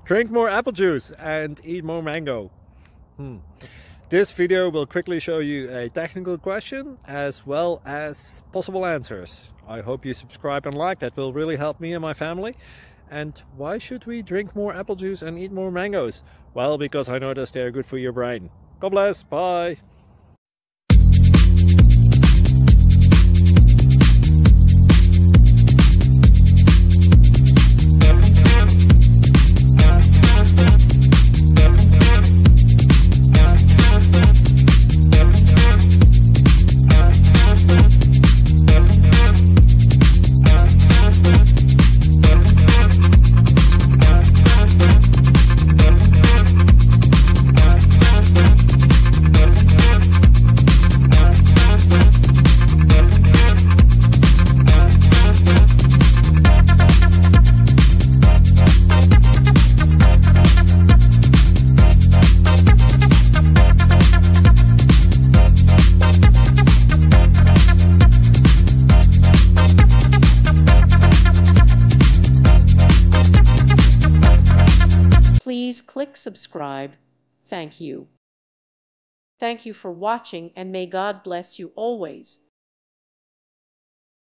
Drink more apple juice and eat more mango. This video will quickly show you a technical question as well as possible answers. I hope you subscribe and like, that will really help me and my family. And why should we drink more apple juice and eat more mangoes? Well, because I noticed they're good for your brain. God bless, bye! Please click subscribe. Thank you. Thank you for watching, and may God bless you always.